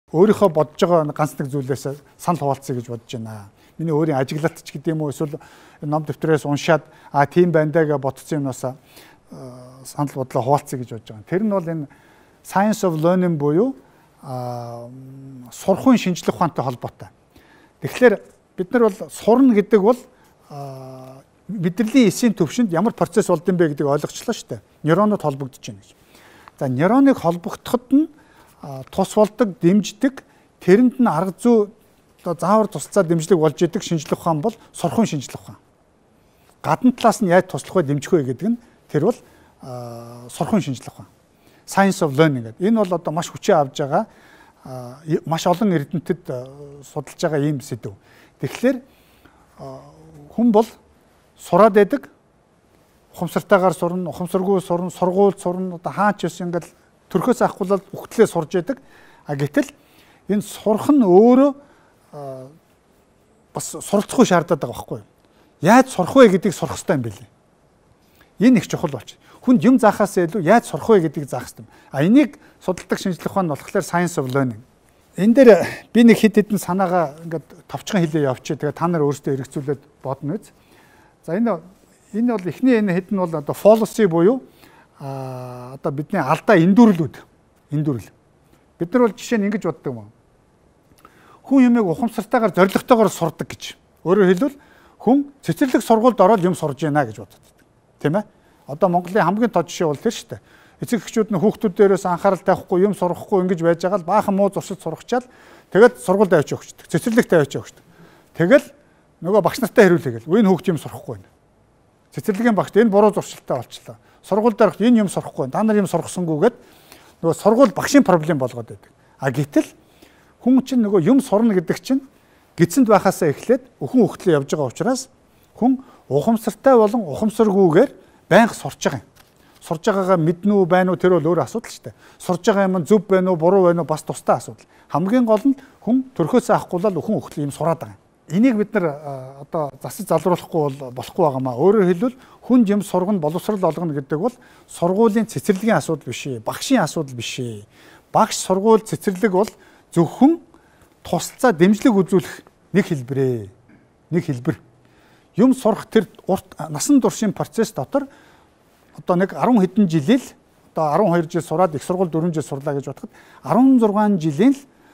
өөрийнхөө бодож байгаа ганц нэг зүйлээс санал хуваалцъя гэж бодож байна. Миний өөрийн ажиглалт ч гэдэг юм уу эсвэл ном дэвтрээс уншаад тийм байна даа гэж бодсон юмнаас санал бодлоо хуваалцъя гэж бодож байгаа. Тэр нь бол энэ science of learning буюу сурахын шинжлэх ухаантай холбоотой. Тэгэхээр бид нар бол сурна гэдэг бол мэдрэлийн эсийн төвшөнд ямар процесс болд юм бэ гэдгийг ойлгочлаа шүү дээ. Нейронууд холбогдож байна гэж. За нейроныг холбогдоход нь тус болдог, дэмждэг, тэрэнд нь арга зүй заавар тусалцаа дэмжлэг болж идэг шинжлэх ухаан бол сурахын шинжлэх ухаан. Гадна талаас нь яаж туслах вэ, дэмжих вэ гэдэг нь тэр бол сурахын шинжлэх ухаан. Science of learning гэдэг. Энэ бол одоо маш хүчээ авж байгаа маш олон эрдэмтэд судалж байгаа ийм сэдв. Тэгэхээр хүн бол сураад байдаг, ухамсартайгаар сурна, ухамсаргүй сурна, сургуульд сурна, одоо хаач ёс ингээл төрхөөс авахгүй л үхтлээ сурж байдаг. Гэтэл энэ сурах нь өөрөө бас суралцахгүй шаардаад байгаа байхгүй юу? Яаж сурах вэ гэдгийг сурах хэрэгтэй юм билээ. Энэ их чухал болчих. Хүнд юм заахаас илүү яаж сурах вэ гэдгийг заах хэрэгтэй. Энийг судалдаг шинжлэх ухаан нь болохоор science of learning. Энэ дээр би нэг хэд хэдэн санаагаа ингээд товчхон хэлээ явчих. Тэгээ та нар өөрсдөө хэрэгцүүлээд бодно үз. За энэ бол эхний энэ хэд нь бол одоо fallacy буюу одоо бидний алдаа эндүрлүүд. Бид нар бол жишээ нь ингэж боддог юм. Хүн юмыг ухамсартайгаар зоригтойгоор сурдаг гэж. Өөрөөр хэлбэл хүн цэцэрлэг сургуульд ороод юм сурж байна гэж боддог. Тийм ээ? Одоо Монголын хамгийн тод жишээ бол тэр шүү дээ. Эцэг эхчүүд нь хүүхдүүд дээрээс анхаарал тавихгүй, юм сурахгүй ингэж байж байгаа л баахан муу зуршид сурахчаал тэгээд сургуульд авч явчихдаг. Цэцэрлэгт авч явчихдаг. Тэгэл нөгөө багш нартай хариулъя гэл. Энэ хүүхд юм сурахгүй байна. Цэцэрлэгийн багшд энэ буруу зуршилтай болчлоо. Сургуульд ороход энэ юм сурахгүй байна. Та нар юм сурахсангүйгээд нөгөө сургууль багшийн проблем болгоод байдаг. Гэтэл хүн чинь нөгөө юм сурна гэдэг чинь гидсэнд байхаасаа эхлээд өхөн хөхтлөө явж байгаа учраас хүн ухамсартай болон ухамсаргүйгээр байнга сурч байгаа юм. Сурж байгаагаа мэднэ үү байна уу тэр бол өөр асуудал шүү дээ. Сурж байгаа юм зөв байна уу буруу байна уу бас тустай асуудал. Хамгийн гол нь хүн төрхөөсөө авахгүй л өхөн хөхтлөө юм сураад байгаа юм. Энийг бид нар одоо засаж залруулахгүй болохгүй байгаамаа. Өөрөөр хэлбэл хүн юм сургана боловсрал олгоно гэдэг бол сургуулийн цэцэрлэгийн асуудал биш ээ. Багшийн асуудал биш ээ. Багш сургууль цэцэрлэг бол зөвхөн тусалцаа дэмжлэг үзүүлэх нэг хэлбэр. Юм сурах тэр насан туршийн процесс дотор одоо нэг 10 хэдэн жилийн одоо 12 жил сураад их сургууль 4 жил сурлаа гэж бодоход 16 жилийн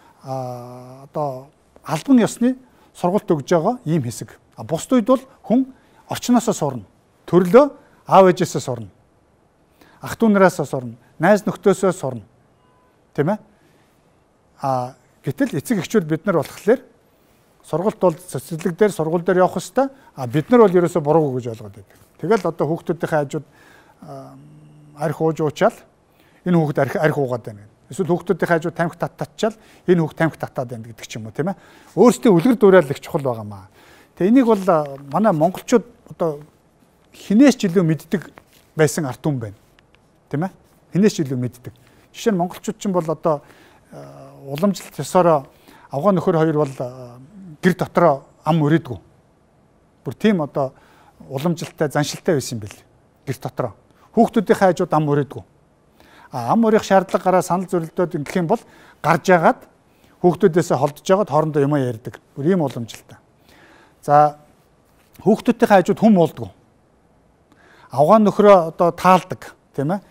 одоо албан ёсны сургалт өгж байгаа ийм хэсэг. Бусд үед бол хүн орчноосоо сурна. Төрлөө аав ээжээсээ сурна. Ах дүү нараасаа сурна. Найз нөхдөсөө сурна. Тийм ээ? Гэтэл эцэг эхчүүд бид нар болохоор сургалт бол цэцэрлэг дээр сургууль дээр явах хэвээр бид нар бол ерөөсөө буруугүй гэж ойлгоод байдаг. Тэгэл одоо хүүхдүүдийн хажууд арх ууж уучаал энэ хүүхд арх уугаад байна. Эсвэл хүүхдүүдийн хажууд тамхи татчаал энэ хүүхд тамхи татаад байна гэдэг ч юм уу тийм ээ. Өөрсдөө үлгэр дуурайл их чухал байгаамаа. Тэгээ энийг бол манай монголчууд одоо хинээс ч илүү мэддэг байсан ард түмэн байна. Тийм ээ. Хинээс ч илүү мэддэг. Жишээ нь монголчууд ч бол одоо уламжлалт ёсороо авгаа нөхөр хоёр бол гэр дотроо ам өрөөдгөө. Бүр тийм одоо уламжлалтай заншилтай байсан юм бэл. Гэр дотроо. Хүүхдүүдийн хажууд ам өрөөдгөө. Ам өрөх шаардлага гараа санал зөвлөлтөд ингэх юм бол гарж яагаад хүүхдүүдээсээ холдож яагаад хоорондоо юм ярьдаг. Бүр ийм уламжлалтай. За хүүхдүүдийн хажууд хүм уулдгөө. Авгаа нөхрөө одоо таалдаг, тийм ээ.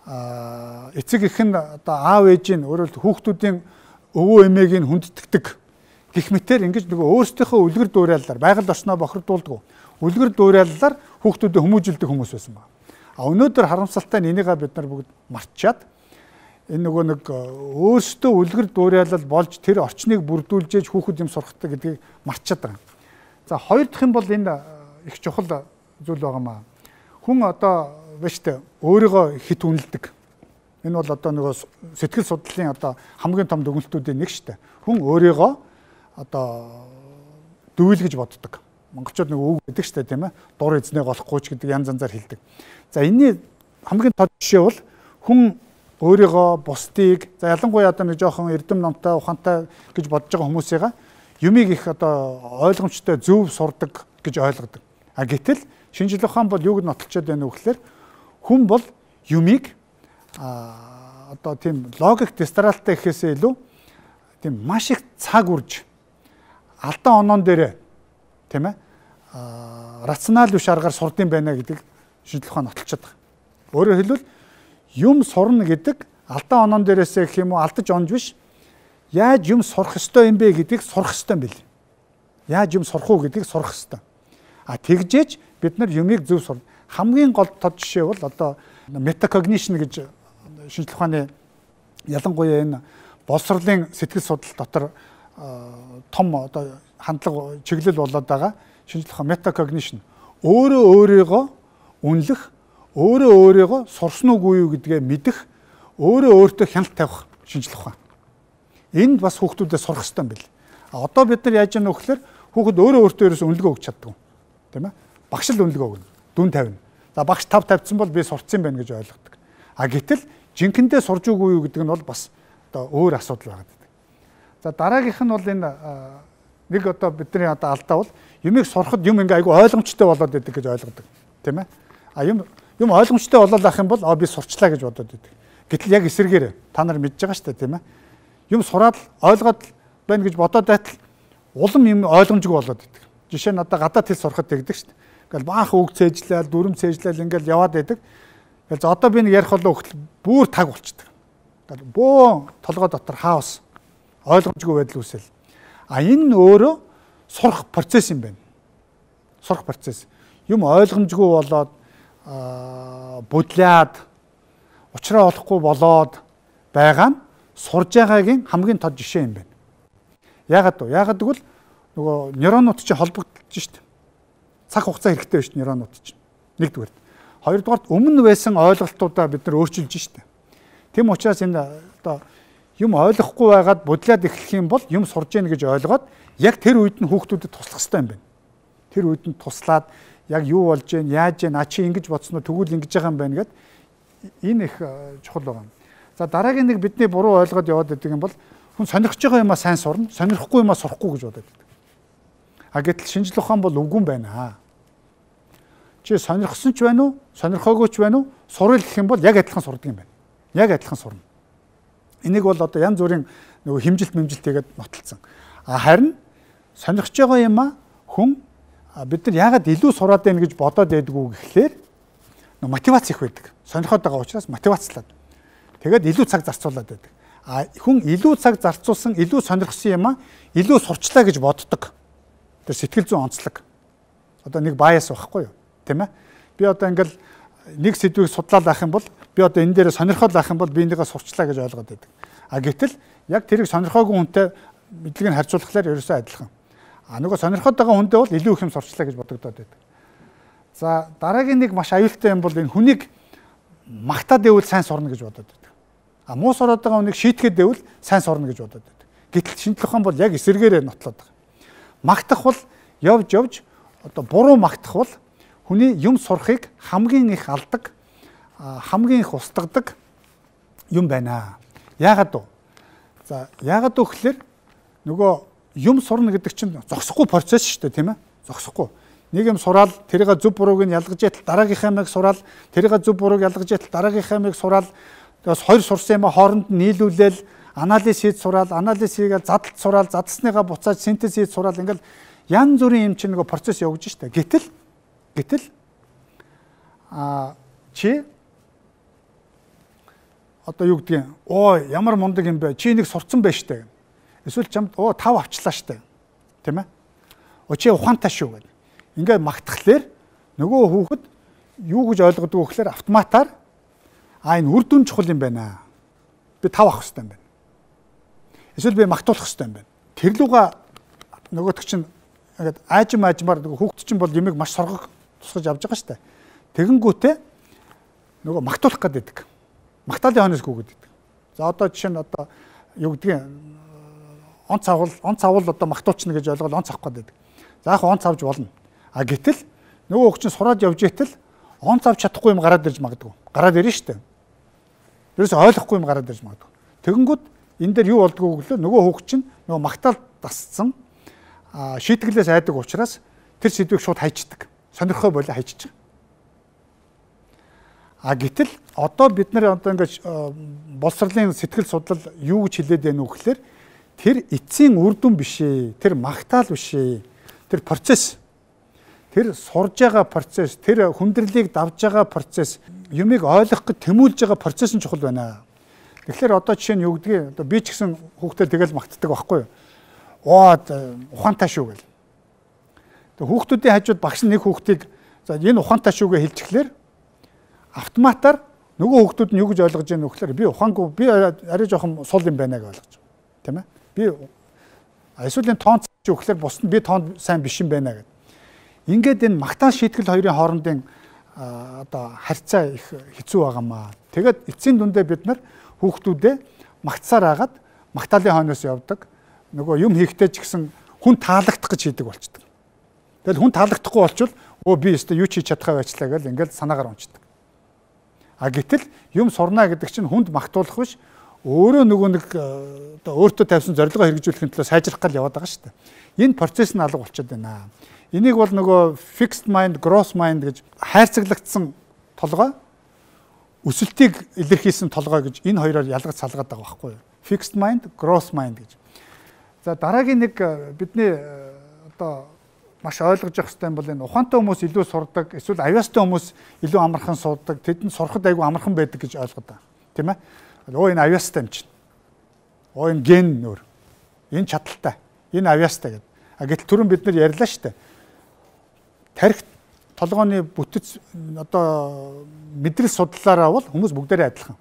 Эцэг эх нь одоо аав ээжийн өөрөөр хүүхдүүдийн өвөө эмээг нь хүндэтгдэг. Гэх мэтэр ингэж нөгөө өөрсдийнхөө үлгэр дуурайлалаар байгаль орчноо бохирдуулдаг. Үлгэр дуурайлалаар хүүхдүүдэд хүмүүжүүлдэг хүмүүс байсан байна. Өнөөдөр харамсалтай нь энийгээ бид нар бүгд мартчихад энэ нөгөө нэг өөрсдөө үлгэр дуурайлал болж тэр орчныг бүрдүүлж хүүхэд юм сурахдаг гэдгийг мартчихад байгаа. За хоёр дахь юм бол энэ их чухал зүйл байгаамаа. Хүн одоо биш үү өөрийгөө хит үнэлдэг. Энэ бол одоо нөгөө сэтгэл судлалын одоо хамгийн том дүгнэлтүүдийн нэг шүү дээ. Хүн өөрийгөө одоо дүүл гэж боддог. Монголчууд нэг үг гэдэг шүү дээ тийм ээ. Дур эзнээ голохгүй ч гэдэг янз янзаар хэлдэг. За энэний хамгийн тод жишээ бол хүн өөрийгөө бусдыг за ялангуяа одоо нэг жоохон эрдэм номтой ухаантай гэж бодож байгаа хүмүүсийгээ юмыг их одоо ойлгомжтой зөв сурдаг гэж ойлгодог. Гэтэл шинжлэх ухаан бол юуг нотолчод байна вэ гэхээр хүн бол юмыг одоо тийм логик дистралтай гэхээсээ илүү тийм маш их цаг үрж алдаа оноон дээрээ тийм ээ рационал биш аргаар сурдсан байна гэдэг шинжлэх ухаан нотолцоод байгаа. Өөрөөр хэлбэл юм сурна гэдэг алдаа оноон дээрээсээ гэх юм уу алдаж онж биш. Яаж юм сурах ёстой юм бэ гэдгийг сурах ёстой юм бэл. Яаж юм сурах уу гэдгийг сурах ёстой. Тэгжээж бид нар юмыг зөв сурна. Хамгийн гол тод жишээ бол одоо метакогнишн гэж шинжлэх ухааны ялангуяа энэ боловсролын сэтгэл судлал дотор том одоо хандлага чиглэл болоод байгаа шинжлэх ухаан метакогнишн өөрөө өөрийгөө үнэлэх, өөрөө өөрийгөө сурсан уугүй юу гэдгээ мэдэх, өөрөө өөртөө хяналт тавих шинжлэх ухаан. Энд бас хүүхдүүдэд сурах хэрэгтэй юм бэл. Одоо бид нар яаж яах вэ гэхээр хүүхэд өөрөө өөртөө ерөөс үнэлгээ өгч чаддаг. Тийм ээ? Багш л үнэлгээ өгнө. Дүн тавина. За багш 5 тавьсан бол би сурцсан байна гэж ойлгодог. Гэтэл жинхэнэ сурж үгүй юу гэдэг нь бол бас одоо өөр асуудал байгаа гэдэг. За дараагийнх нь бол энэ нэг одоо бидний одоо алдаа бол юмыг сурахад юм ингээ айгу ойлгомжтой болоод байдаг гэж ойлгодог. Тийм ээ? Юм ойлгомжтой болоод ах юм бол би сурчлаа гэж бодоод байдаг. Гэтэл яг эсэргээр та нар мэдж байгаа шүү дээ, тийм ээ? Юм сураад ойлгоод байна гэж бодоод байтал улам юм ойлгомжгүй болоод байдаг. Жишээ нь одоо гадаад хэл сурахад тэгдэг шүү дээ. Ингээл баах үг цээжлээл, дүрм цээжлээл ингээл яваад байдаг. За одоо би нэг ярих болоо хөлт бүр таг болчдөг. Ингээл бөө толгой дотор хаос ойлгомжгүй байдал үүсэл. Энэ өөрөө сурах процесс юм байна. Сурах процесс. Юм ойлгомжгүй болоод бодлаад учраа олохгүй болоод байгаа нь сурж байгаагийн хамгийн тод жишээ юм байна. Яагаад вэ? Яагаад гэвэл нөгөө нейронууд чинь холбогдож штт. Цаг хугацаа хэрэгтэй биш нейронууд чинь. Нэгдүгээр. Хоёрдугаарт өмнө байсан ойлголтуудаа бид нар өөрчилж штт. Тэм учраас энэ одоо юм ойлгохгүй байгаад бодлоод эхлэх юм бол юм сурж яах гэж ойлгоод яг тэр үед нь хүүхдүүдэд туслах хэрэгтэй юм байна. Тэр үед нь туслаад яг юу болж гэн, яаж гэн, чи ингэж бодсноо тэгвэл ингэж байгаа юм байна гэд энэ их чухал байгаа. За дараагийн нэг бидний буруу ойлгоод яваад байдаг юм бол хүн сонирхож байгаа юмаа сайн сурна, сонирхгүй юмаа сурахгүй гэж бодоод байдаг. Гэтэл шинжлэх ухаан бол үгүй юм байна. Чи сонирхсон ч байна уу, сонирхоогүй ч байна уу, сурал гэх юм бол яг адилхан сурдаг юм байна. Яг адилхан сурна. Энийг бол одоо янз бүрийн нөгөө хэмжилт хийгээд нотолцсон. Харин сонирхож байгаа юмаа хүн бид нар яагаад илүү сураад байна гэж бодоод байдгүй гэхлээр мотивац их байдаг. Сонирхоод байгаа учраас мотивацлаад. Тэгээд илүү цаг зарцуулаад байдаг. Хүн илүү цаг зарцуулсан, илүү сонирхсан юмаа илүү сурчлаа гэж боддог. Тэр сэтгэл зүйн онцлог. Одоо нэг баяс байхгүй юу? Тийм ээ? Би одоо ингээл нэг сэдвийг судлаад авах юм бол би одоо энэ дээр сонирхоод авах юм бол би энийгээ сурчлаа гэж ойлгоод байдаг. Гэтэл яг тэрийг сонирхоогүй хүнтэй мэдлэгийг харьцуулахлаар ерөөсөө адилхан. Нөгөө сонирхоод байгаа хүндээ бол илүү их юм сурчлаа гэж бодогдоод байдаг. За дараагийн нэг маш аюултай юм бол энэ хүнийг магтаад байвал сайн сурна гэж бодоод байдаг. Муу сураад байгаа хүнийг шийтгээд байвал сайн сурна гэж бодоод байдаг. Гэтэл шинжлэх ухаан бол яг эсэргээрээ нотлоод байгаа. Магтах бол явж одоо буруу магтах бол хүний юм сурахыг хамгийн их алдаг, хамгийн их устгадаг юм байна. Яагаад вэ? За яагаад вэ гэхээр нөгөө юм сурна гэдэг чинь зогсохгүй процесс шүү дээ, тийм ээ? Зогсохгүй. Нэг юм сураал тэрийг зөв бурууг нь ялгаж яатал дараагийнхаа юмыг сураал тэрийг зөв бурууг ялгаж яатал дараагийнхаа юмыг сураал тэгээс хоёр сурсан юм хооронд нь нийлүүлээл анализ хийж сураал анализ хийгээл задлалт сураал задлсныгаа буцааж синтез хийж сураал ингээл янз бүрийн юм чинь нөгөө процесс явж штэ. Гэтэл чи одоо юу гэдгийг ямар мундаг юм бэ? Чи нэг сурцсан байж штэ. Эсвэл чамд 5 авчлаа штэ. Тийм ээ? Чи ухаантай шүү гэдэг. Ингээд магтахлаар нөгөө хүүхэд юу гэж ойлгодог вэ гэхээр автоматар энэ үр дүн чухал юм байна. Би 5 авах хэрэгтэй юм байна. Эсвэл би магтуулах хэрэгтэй юм байна. Тэр луга нөгөөтг чинь ингээд аажмаар хүүхэд чинь бол юмыг маш соргох тусгаж авч байгаа шүү дээ. Тэгэнгүүтээ нөгөө магтуулах гэдэг. Магтаалын хонос гүгээд байдаг. За одоо жишээ нь одоо юу гэдгийг онц авал одоо магтуучна гэж ойлгоод онц авах гэдэг. За яг онц авч болно. Гэтэл нөгөө хүүхэд чинь сураад явж итэл онц авч чадахгүй юм гараад ирж магадгүй. Гараад ирнэ шүү дээ. Ерөөсөй ойлгохгүй юм гараад ирж магадгүй. Тэгэнгүүт энэ дээр юу болдгоо гэвэл нөгөө хүүхэд чинь нөгөө магтаал дасцсан шийтгэлээс айдаг учраас тэр сэдвийг шууд хайчдаг. Сонирхоо болоо хайчиж байгаа. Гэтэл одоо бид нэр одоо ингэж боловсролын сэтгэл судлал юу гэж хэлээд байна вэ гэхээр тэр эцсийн үр дүн биш ээ. Тэр магтаал биш ээ. Тэр процесс. Тэр сурж байгаа процесс, тэр хүндрэлийг давж байгаа процесс, юмыг ойлгох гэж тэмүүлж байгаа процесс нь чухал байна. Тэгэхээр одоо жишээ нь юу гэдгийг одоо би ч гэсэн хүүхдэд тэгэл магтдаг байхгүй юу? Ухаантай шүү гэл. Тэгээ хүүхдүүдийн хажууд багш нэг хүүхдийг за энэ ухаантай шүүгээ хэлчихлээр автоматар нөгөө хүүхдүүд нь юу гэж ойлгож байгаа нөхлөөр би ухаангүй би арай жоохон сул юм байна гэж ойлгож байгаа. Тийм ээ? Би эсвэл тоон ч өгөхлээр бусд нь би тоон сайн биш юм байна гэдэг. Ингээд энэ магтаал шийтгэл хоёрын хоорондын одоо харьцаа их хэцүү байгаамаа. Тэгээд эцсийн дүндээ бид нар хүүхдүүдээ магтсаар агаад магтаалын хойноос явдаг. Нөгөө юм хийхдээ ч гэсэн хүн таалагдах гэж хийдэг болчдөг. Тэгэл хүн таалагдахгүй болчвол би өстө юу ч хийж чадхаа байцлаа гэл ингээд санаагаар унцдаг. А гэтэл юм сурна гэдэг чинь хүнд магтуулах биш өөрөө нөгөө нэг одоо өөртөө тавьсан зорилгоо хэрэгжүүлэхийн төлөө сайжрах гал яваад байгаа шүү дээ. Энэ процесс нь алга болчиход байна. Энийг бол нөгөө fixed mind, gross mind гэж хайрцаглагдсан толгой, өсөлтийг илэрхийлсэн толгой гэж энэ хоёроор ялгаж салгаад байгаа байхгүй юу? Fixed mind, gross mind гэж. За дараагийн нэг бидний одоо маш ойлгож явах хэрэгтэй юм бол энэ ухаантай хүмүүс илүү сурдаг, эсвэл авьяастай хүмүүс илүү амархан суудаг, тэдэнд сурахад айгүй амархан байдаг гэж ойлгоод байгаа. Тийм ээ? Энэ авьяастай юм чинь. Энэ ген нөр. Энэ чадaltaй. Энэ авьяастай гэдэг. Гэтэл түрүүн бид нар ярьлаа шүү дээ. Тарих толгойн бүтэц одоо мэдрэл судлаараа бол хүмүүс бүгдээрээ адилхан.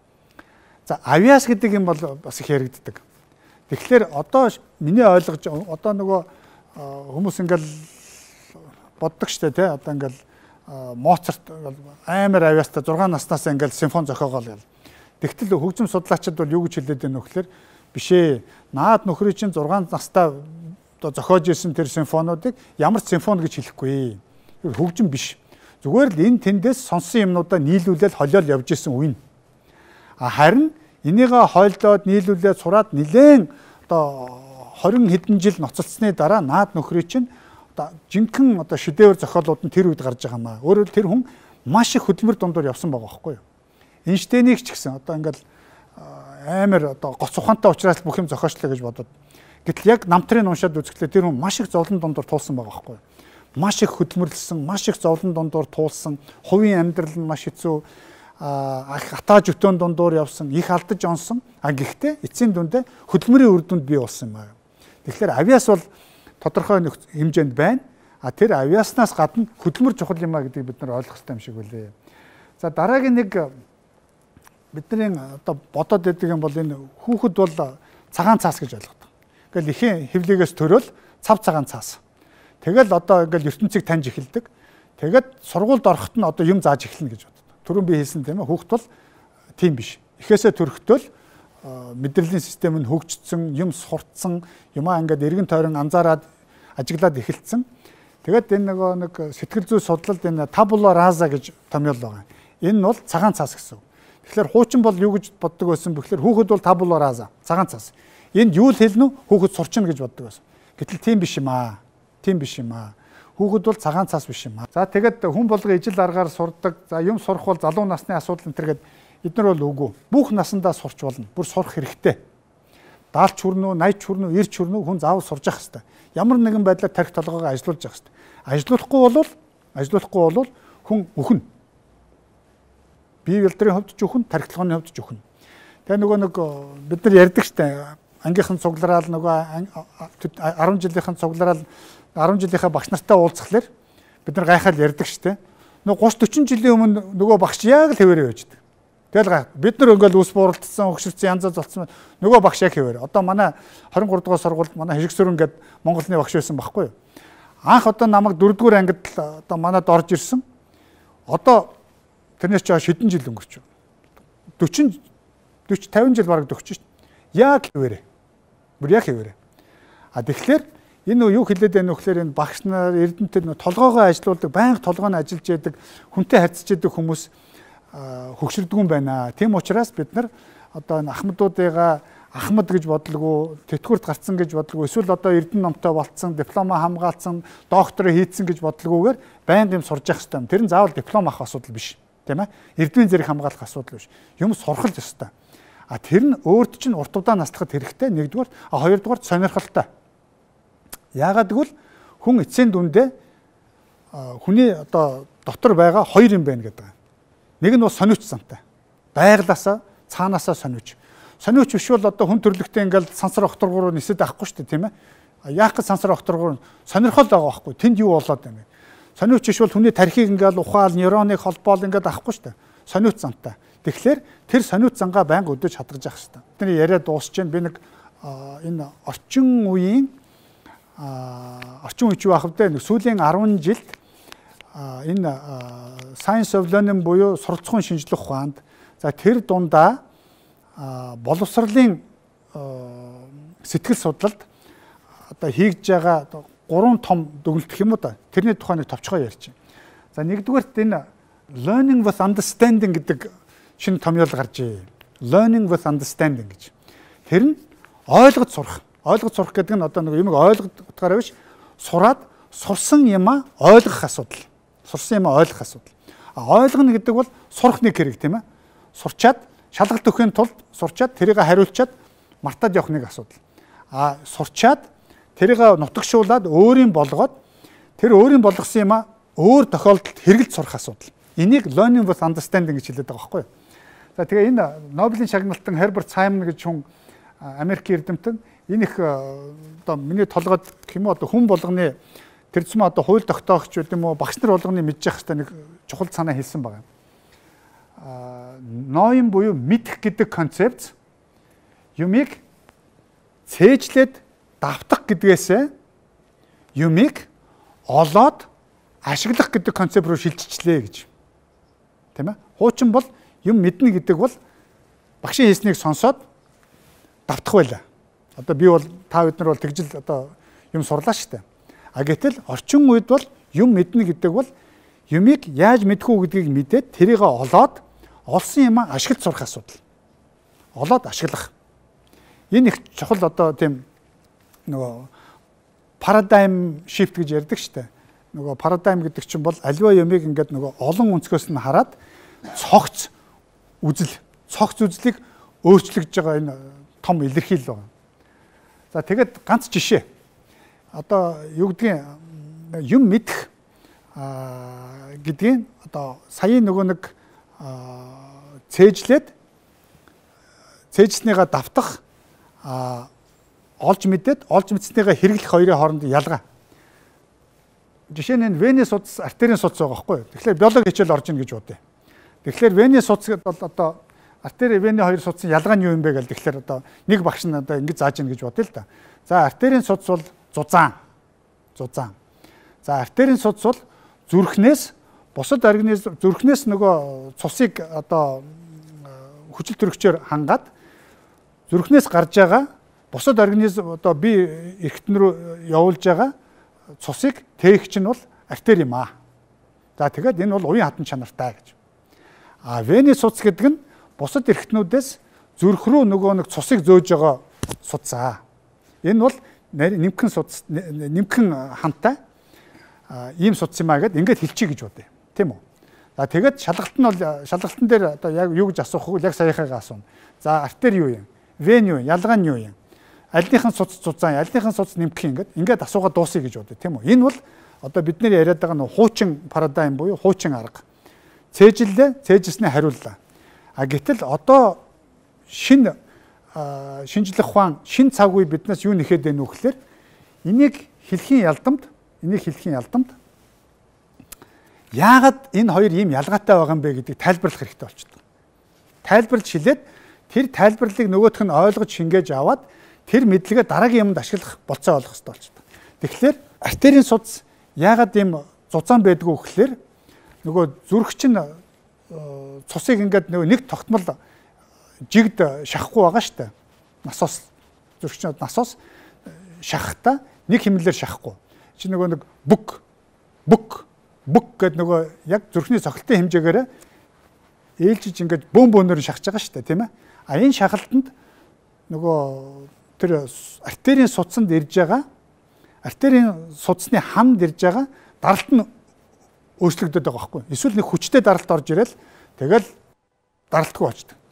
За авьяас гэдэг юм бол бас их яригддаг. Тэгэхээр одоо миний ойлгож одоо нөгөө хүмүүс ингээл боддог штэ тий одоо ингээл Моцарт амар авьяастай 6 наснаас ингээл симфон зохиогоол. Тэгтэл хөгжим судлаачид бол юу гэж хэлээд байна вэ гэхээр биш ээ. Наад нөхрийн чинь 6 настай одоо зохиож ирсэн тэр симфонуудыг ямар ч симфон гэж хэлэхгүй. Хөгжим биш. Зүгээр л энэ тэндээс сонссон юмнуудаа нийлүүлээд холиол явж исэн үе. Харин энийгээ хойлдоод нийлүүлээд сураад нилээн одоо 20 хэдэн жил ноцолцсны дараа наад нөхрийн чинь одоо жинхэнэ одоо шедевр зохиолууд нь тэр үед гарч байгаа маа. Өөрөөр тэр хүн маш их хөдөлмөр дундуур явсан байгаа байхгүй юу? Эйнштейнийг ч гэсэн одоо ингээл амар одоо гоц ухаантай учраас бүх юм зохиочлоо гэж бодоод. Гэтэл яг намтрын уншаад үзэхлээр тэр хүн маш их зовлон дундуур туулсан байгаа байхгүй юу? Маш их хөдөлмөрлсөн, маш их зовлон дундуур туулсан, хувийн амьдрал нь маш хэцүү, хатааж өтөн дундуур явсан, их алдаж онсон. Гэхдээ эцсийн дүндээ хөдөлмөрийн үр дүнд бий болсон юм аа. Тэгэхээр авьяас бол тодорхой хэмжээнд байна. Тэр авьяаснаас гадна хөдөлмөр чухал юм а гэдгийг бид нар ойлгох хэрэгтэй юм шиг үлээ. За дараагийн нэг бидний одоо бодоод байдаг юм бол энэ хүүхэд бол цагаан цаас гэж ойлгодог. Ингээл ихэн хөвлөгөөс төрөөл цав цагаан цаас. Тэгэл одоо ингээл ертөнцийг таньж эхэлдэг. Тэгээд сургуульд ороход нь одоо юм зааж эхэлнэ гэж боддог. Түрүүн би хэлсэн тийм ээ хүүхэд бол тийм биш. Эхээсээ төрөхдөө мэдрэлийн систем нь хөгжсөн, юм сурцсан, юмаа ингээд эргэн тойрон анзаараад ажиглаад эхэлсэн. Тэгээд энэ нэг сэтгэл зүй судлалд энэ табула раза гэж томьёол байгаа. Энэ нь бол цагаан цаас гэсэн. Тэгэхээр хуучин бол юу гэж боддог байсан бэхлээр хүүхэд бол табула раза, цагаан цаас. Энд юу л хэлнэ үү? Хүүхэд сурчна гэж боддог байсан. Гэтэл тийм биш юм аа. Тийм биш юм аа. Хүүхэд бол цагаан цаас биш юм аа. За тэгээд хүн болго ижил аргаар сурдаг. За юм сурах бол залуу насны асуудал энэ төргээд эдгээр бол үгүй. Бүх насандаа сурч болно. Бүр сурах хэрэгтэй. 70 ч хүрнэ үү, 80 ч хүрнэ үү, 90 ч хүрнэ үү хүн заавал сурж явах хэрэгтэй. Ямар нэгэн байдлаар тарих толгойгоо ажилуулж явах хэрэгтэй. Ажилуулахгүй бол хүн өхнө. Бие билдрийн хувьд ч өхнө, тарих толгойн хувьд ч өхнө. Тэгээ нөгөө нэг бид нар ярьдаг штэ. Ангийнхан цуглараал нөгөө 10 жилийнхэн цуглараал 10 жилийнхаа багш нартай уулзхлаар бид нар гайхаад ярьдаг штэ. Нөгөө 30 40 жилийн өмнө нөгөө багш яг л хэвээрээ байждаг. Тэгэл бид нар ингээл ус бууралдсан, өгшөрсөн янз янз болсон. Нөгөө багш яг хэвээр. Одоо манай 23 дугаар сургуульд манай Хишгсүрэн гээд Монголны багш байсан байхгүй юу? Анх одоо намайг 4 дугаар ангид одоо манад орж ирсэн. Одоо тэрнээс ч хэдэн жил өнгөрч байна. 40 50 жил бараг төгсөж шүү дээ. Яг хэвээрээ. Бүр яг хэвээрээ. Тэгэхээр энэ юу хэлээд байна вэ гэхээр энэ багш нар эрдэнэтэй толгоогоо ажилуулдаг, байнга толгойн ажиллаж яадаг, хүнтэй харьцаж яадаг хүмүүс хөгшөрдөг юм байна. Тийм учраас бид нар одоо энэ ахмадуудыгаа ахмад гэж бодлого, тэтгэврт гарцсан гэж бодлого, эсвэл одоо эрдэнэ номтой болцсон, диплома хамгаалсан, доктороо хийцэн гэж бодлогоогоор байнга юм сурж явах хэрэгтэй. Тэр нь заавал диплом авах асуудал биш, тийм ээ? Эрдмийн зэрэг хамгаалах асуудал биш. Юм сурах л ёстой. А тэр нь өөрт чинь урт удаан наслахад хэрэгтэй нэгдүгээр, хоёрдугаар сонирхолтой. Яагаад гэвэл хүн эцсийн дүндээ хүний одоо дотор байгаа хоёр юм байна гэдэг. Нэг нь бол сониуч зантай. Байглаасаа цаанаасаа сониуч. Сониуч биш бол одоо хүн төрлөختөө ингээл сансар огторгоор нисэд авахгүй шүү дээ, тийм ээ. Яах гэж сансар огторгоор сонирхол байгаа байхгүй. Тэнд юу болоод байна вэ? Сониуч биш бол хүний тархийг ингээл ухаал, нейроныг холбоол ингээд авахгүй шүү дээ. Сониуч зантай. Тэгэхээр тэр сониуч зангаа байнга өдөөж хадгаж явах хэрэгтэй. Бидний яриа дуусч जैन би нэг энэ орчин үеийн орчин үеч юу ах вэ? Нэг сүүлийн 10 жилд энэ Science of Learning буюу суралцахуйн шинжлэх ухаанд за тэр дундаа боловсролын сэтгэл судлалд одоо хийж байгаа 3 том дүгнэлт юм уу да. Тэрний тухай нэг товчгоо ярьж байна. За нэгдүгээрт энэ learning with understanding гэдэг шинэ томьёол гарч ий. Learning with understanding гэж. Тэр нь ойлгож сурах. Ойлгож сурах гэдэг нь одоо нэг юмыг ойлгохгаараа биш сураад сурсан юмаа ойлгох асуудал. Сурсан юмаа ойлгох асуудал. Ойлгоно гэдэг бол сурах нэг хэрэг тийм ээ. Сурчаад шалгалт өгөхийн тулд сурчаад тэрийг хариулчаад мартаад явах нэг асуудал. Сурчаад тэрийг нутагшуулаад өөрийн болгоод тэр өөрийн болгосон юмаа өөр тохиолдолд хэрэгэлж сурах асуудал. Энийг learning with understanding гэж хэлээд байгаа байхгүй юу? За тэгээ энэ Нобелийн шагналтан Herbert Simon гэж хүн Америк эрдэмтэн энэ их одоо миний толгойд гэх юм уу одоо хүн болгоны тэр зам одоо хууль тогтоогч гэдэг юм уу багш нар болгоны мэдчих хэвээр нэг чухал санаа хэлсэн байгаа. Ноён буюу мэдэх гэдэг концепт юмыг цээжлээд давтах гэдгээсээ юмыг олоод ашиглах гэдэг концепт руу шилжчихлээ гэж. Тийм ээ? Хуучин бол юм мэднэ гэдэг бол багшийн хэлснийг сонсоод давтах байлаа. Одоо би бол та бид нар бол тэгжил одоо юм сурлаа шүү дээ. Гэтэл орчин үед бол юм мэднэ гэдэг бол юмыг яаж мэдэх үү гэдгийг мэдээд тэрийг олоод олсон юмаа ашиглаж сурах асуудал. Олоод ашиглах. Энэ их чухал одоо тийм нөгөө paradigm shift гэж ярьдаг шүү дээ. Нөгөө paradigm гэдэг чинь бол аливаа юмыг ингээд нөгөө олон өнцгөөс нь хараад цогц үзлийг өөрчлөж байгаа энэ том илэрхийлэл байна. За тэгээд ганц жишээ. Одоо юу гэдгийг юм мэдэх гэдгийг одоо саяын нөгөө нэг цээжснийгаа давтах олж мэдснийгаа хэрэглэх хоёрын хооронд ялгаа. Жишээ нь Венес судас, артерийн судас байгаа байхгүй юу? Тэгэхээр биологи хичээл орж ийн гэж бодъё. Тэгэхээр Венес судас бол одоо артери вены хоёр судсын ялгаа нь юу юм бэ гэж тэгэхээр одоо нэг багш нь одоо ингэж зааж ийн гэж бодъё л да. За артерийн судас бол зузаан. За артерийн судас бол зүрхнээс бусад организм зүрхнээс нөгөө цусыг одоо хүчил төрөгчөөр хангаад зүрхнээс гарч байгаа бусад организм одоо бие эргэтэн рүү явуулж байгаа цусыг тээгч нь бол артери юм аа. За тэгээд энэ бол уян хатан чанартай гэж. Вены судас гэдэг нь бусад эргэтнүүдээс зүрх рүү нөгөө нэг цусыг зөөж байгаа судас. Энэ бол нэмхэн судас, нэмхэн хантай ийм судас юм аа гэд ингээд хэлчихье гэж бодъё. Тийм үү? За тэгээд шалгалтын дээр одоо яг юу гэж асуух вэ? Яг саяхагаа асууна. За артери юу юм? Вен юу юм? Ялгаа нь юу юм? Альныхын судас зузаан, альныхын судас нэмэх ингээд асуугаад дуусъя гэж бодъё. Тийм үү? Энэ бол одоо бид нэр яриад байгаа нь хуучин парадайм буюу хуучин арга. Цээжлээ, цээжснээ хариуллаа. Гэтэл одоо шинэ шинжлэх ухаан, шинэ цаг үе биднээс юу нэхэд байна вэ гэхээр энийг хэлхийн ялдамт яагаад энэ хоёр ийм ялгаатай байгаа юм бэ гэдгийг тайлбарлах хэрэгтэй болчихдог. Тайлбарлаж хэлээд тэр тайлбарлалыг нөгөөх нь ойлгож шингээж аваад тэр мэдлэгээ дараагийн юмд ашиглах болцоо олох хэрэгтэй болчихдог. Тэгэхээр артерийн судас яагаад ийм зузаан байдгүй гэхээр нөгөө зүрх чинь цусыг ингээд нэг тогтмол жигд шахахгүй байгаа шүү дээ. Насос зүрхчин насос шахахтаа нэг хэмнэлээр шахахгүй. Чи нөгөө нэг бүк гэдэг нөгөө яг зүрхний цохилтын хэмжээгээр ээлжиж ингээд бөөнөр шахаж байгаа шүү дээ, тийм ээ. Энэ шахалтанд нөгөө тэр артерийн судсанд ирж байгаа артерийн судасны хамд ирж байгаа даралт нь өөрчлөгдөд байгаа байхгүй. Эсвэл нэг хүчтэй даралт орж ирэл тэгэл даралтгүй болчдөг.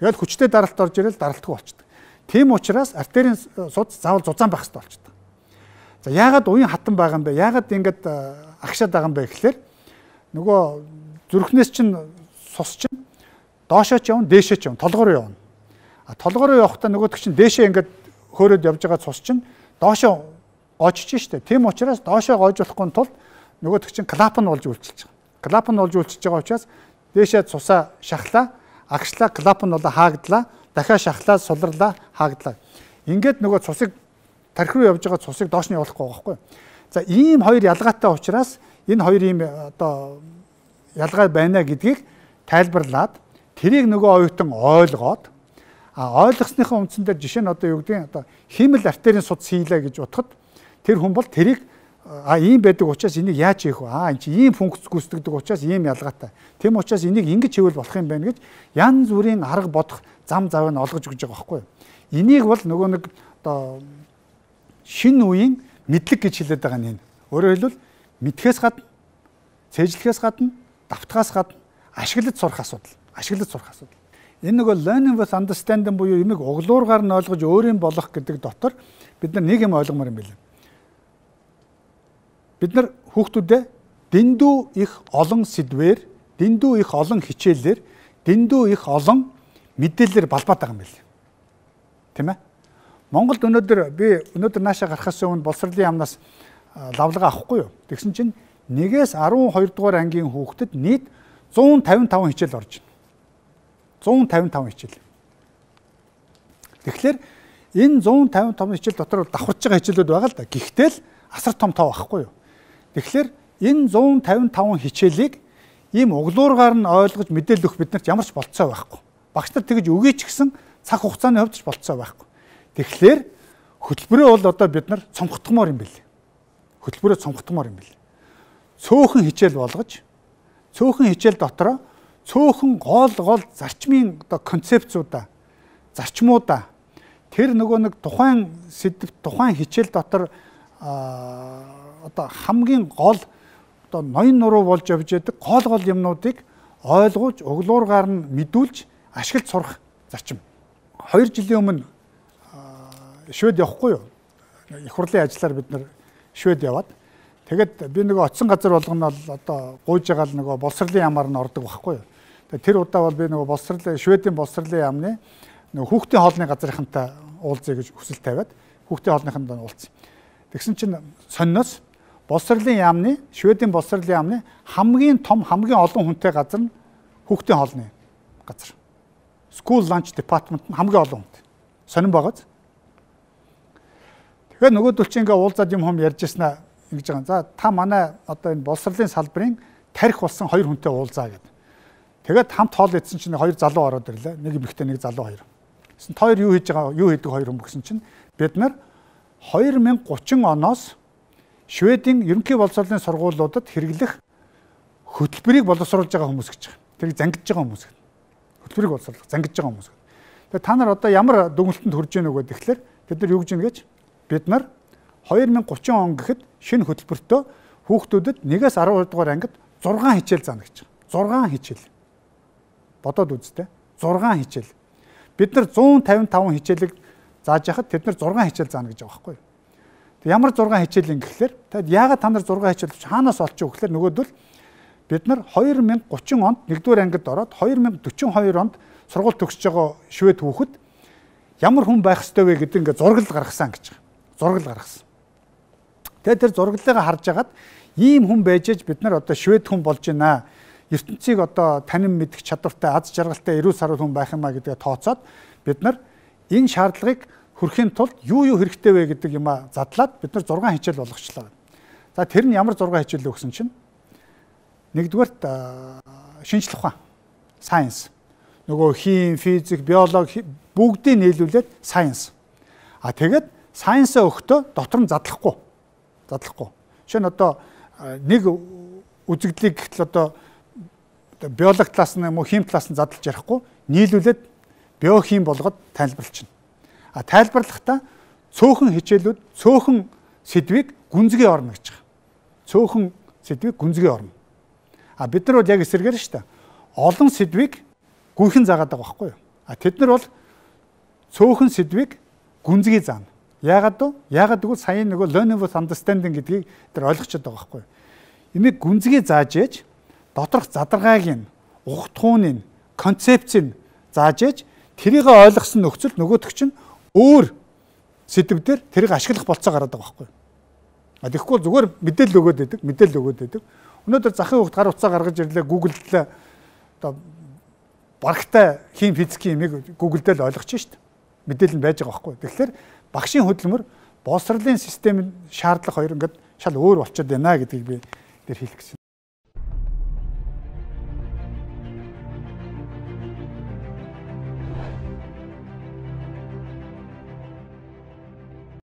Тэгэл хүчтэй даралт орж ирэл даралтгүй болчихдог. Тийм учраас артерийн судас заавал зузаан байх хэрэгтэй болчихдог. За яагаад уян хатан байгаа юм бэ? Яагаад ингэж агшаад байгаа юм бэ гэхлээр нөгөө зүрхнээс чинь цус чинь доошоо ч явна, дээшээ ч явна, толгоор явна. Толгоор явахдаа нөгөөдөг чинь дээшээ ингэж хөөрөөд явж байгаа цус чинь доошоо гоожиж штэ. Тийм учраас доошоо гоожуулахгүй тулд нөгөөдөг чинь клапан болж үйлчилж байгаа. Клапан болж үйлчилж байгаа учраас дээшээ цусаа шахлаа, агшлаа, клапан болоо хаагдлаа, дахиад шахлаа, сулрлаа, хаагдлаа. Ингээд нөгөө цусыг тархи руу явж байгаа цусыг доош нь явуулахгүй байгаа байхгүй. За ийм хоёр ялгаатай учраас энэ хоёр ийм одоо ялгаа байна гэдгийг тайлбарлаад тэрийг нөгөө оюутан ойлгоод ойлгосныхаа үндсэн дээр жишээ нь одоо юу гэдэг нь одоо хиймэл артерийн судас хийлээ гэж утгад тэр хүн бол тэрийг ийм байдаг учраас энийг яаж хийх вэ? Энд чи ийм функц гүйцэтгэдэг учраас ийм ялгаатай. Тийм учраас энийг ингэж хийвэл болох юм байна гэж янз бүрийн арга бодох зам завыг нь олгож өгч байгаа байхгүй юу? Энийг бол нөгөө нэг одоо шинэ үеийн мэдлэг гэж хэлээд байгаа нь энэ. Өөрөөр хэлбэл мэдхээс гадна, цээжлэхээс гадна, давтгаас гадна ашиглаж сурах асуудал. Ашиглаж сурах асуудал. Энэ нөгөө learning with understanding буюу юмыг углуургаар нь ойлгож өөрийн болох гэдэг дотор бид нар нэг юм ойлгомоор юм байна. Бид нар хүүхдүүдэд дэндүү их олон сэдвээр, дэндүү их олон хичээлээр, дэндүү их олон мэдээлэлээр балбаад байгаа юм байна. Тийм ээ? Монголд өнөөдөр наашаа гарахаас өмнө боловсролын яамнаас лавлага авахгүй юу? Тэгсэн чинь 1-ээс 12 дугаар ангийн хүүхдэд нийт 155 хичээл орж байна. 155 хичээл. Тэгэхээр энэ 155 хичээл дотор давхарч байгаа хичээлүүд байгаа л да. Гэхдээ л асар том тоо байхгүй юу? Тэгэхээр энэ 155 хичээлийг ийм углуургаар нь ойлгож мэдээлэл өгөх биднэрт ямар ч болцоо байхгүй. Багш нар тэгж өгөөч гэсэн цаг хугацааны хувьд ч болцоо байхгүй. Тэгэхээр хөтөлбөрөө бол одоо бид нар цомгтгомоор юм бэл. Хөтөлбөрөө цомгтгомоор юм бэл. Цөөхөн хичээл болгож, цөөхөн хичээл дотроо цөөхөн гол зарчмын одоо концепцуудаа, зарчмуудаа тэр нөгөө нэг тухайн сэдв, тухайн хичээл дотор одоо хамгийн гол одоо ноён нуруу болж явж байдаг гол юмнуудыг ойлгуулж, углуургаар нь мэдүүлж, ашиглаж сурах зарчим. 2 жилийн өмнө Швед явахгүй юу? Их хурлын ажлаар бид нар Швед яваад тэгээд би нөгөө очисон газар болгоно бол одоо гуйж байгаа л нөгөө боловсролын яамаар нь ордог байхгүй юу? Тэр удаа бол би нөгөө Шведийн боловсролын яамны нөгөө хүүхдийн хоолны газрынхантай уулзъя гэж хүсэл тавиад хүүхдийн хоолныханд уулзсан. Тэгсэн чинь сонноос боловсролын яамны, Шведийн боловсролын яамны хамгийн том, хамгийн олон хүнтэй газар нь хүүхдийн хоолны газар. School lunch department нь хамгийн олон хүнтэй. Сонирн байгааз. Тэгэхээр нөгөөдөл чинь ингээ уулзаад юм ярьж яснаа ингэж байгаа. За та манай одоо энэ боловсролын салбарын тарих болсон 2 хүнтэй уулзаа гэдэг. Тэгээд хамт хоол идсэн чинь 2 залуу ороод ирлээ. Нэг эмэгтэй, нэг залуу хоёр. Гэсэн хоёр юу хийж байгаа, юу хийдэг 2 хүн гэсэн чинь бид нар 2030 оноос Шведийн ерөнхий боловсролын сургуулиудад хэрэглэх хөтөлбөрийг боловсруулж байгаа хүмүүс гэж байгаа. Тэрийг зангидж байгаа хүмүүс. Хөтөлбөрийг боловсруулах, зангидж байгаа хүмүүс. Тэгээд та нар одоо ямар дүгнэлтэнд хүрж гэнэ үгүй тэгэхээр бид нар юу гэж ингэж бид нар 2030 он гэхэд шинэ хөтөлбөртөө хүүхдүүдэд 1-ээс 12 дугаар ангид 6 хичээл заана гэж байгаа. 6 хичээл. Бодоод үзтээ. 6 хичээл. Бид нар 155 хичээлийг зааж яхад тэд нар 6 хичээл заана гэж байгаа байхгүй юу? Тэг ямар 6 хичээл юм гэхлээр тэгэд яагаад та нар 6 хичээл хаанаас олчих вэ гэхлээр нөгөөдөл бид нар 2030 онд 1-р ангид ороод 2042 онд сургууль төгсөж байгаа Швед хүүхэд ямар хүн байх ёстой вэ гэдэг ингээ зураг гаргасан гэж байгаа. Зураг гаргасан. Тэгээд тэр зураглалыг харж агаад ийм хүн байж аж бид нар одоо Швед хүн болж байна. ертөнцийг одоо танин мэдэх чадвартай, аз жаргалтай, эрүүл сарвал хүн байх юмаа гэдгээ тооцоод бид нар энэ шаардлагыг хүрэхин тулд юу хэрэгтэй вэ гэдэг юмаа задлаад бид нар 6 хичээл болгочлаа. За тэр нь ямар 6 хичээл вэ гэсэн чинь нэгдүгээрт шинжлэх ухаан, science. Нөгөө хим, физик, биологи бүгдийг нийлүүлээд science. Тэгээд science-аа өгтөө дотор нь задлахгүй. Жишээ нь одоо нэг үзэгдлийг гэтэл одоо биологи талаас нь юм уу хим талаас нь задлж ярихгүй нийлүүлээд биохим болгоод тайлбарлчихна. Тайлбарлахдаа цөөхөн хичээлүүд, цөөхөн сэдвийг гүнзгий орно гэж байгаа. Цөөхөн сэдвийг гүнзгий орно. Бид нар бол яг эсэргээр шүү дээ. Олон сэдвийг гүйхэн заагаад байгаа байхгүй юу? Тэд нар бол цөөхөн сэдвийг гүнзгий заана. Яагаад гэвэл саяын нөгөө learning with understanding гэдгийг тэр ойлгочод байгаа байхгүй юу? Энийг гүнзгий зааж ээж доторх задаргааг нь, ухтхууныг, концепцийг зааж ээж тэрийг ойлгосон нөхцөл нөгөөдөг чинь өөр сэдвээр тэрийг ашиглах болцоо гараад байгаа байхгүй юу? Тэгэхгүй зүгээр мэдээлэл өгөөд байдаг. Өнөөдөр захын хөвгт гар утсаа гаргаж ирлээ Google-лээ одоо барагтай хим физикийн юмыг Google-дээр л ойлгож шít. Мэдээлэл нь байж байгаа байхгүй. Тэгэхээр багшийн хөдөлмөр боловсролын системийн шаардлага хоёр ингээд шал өөр болчиход байна гэдгийг би тэр хэлэх гэсэн.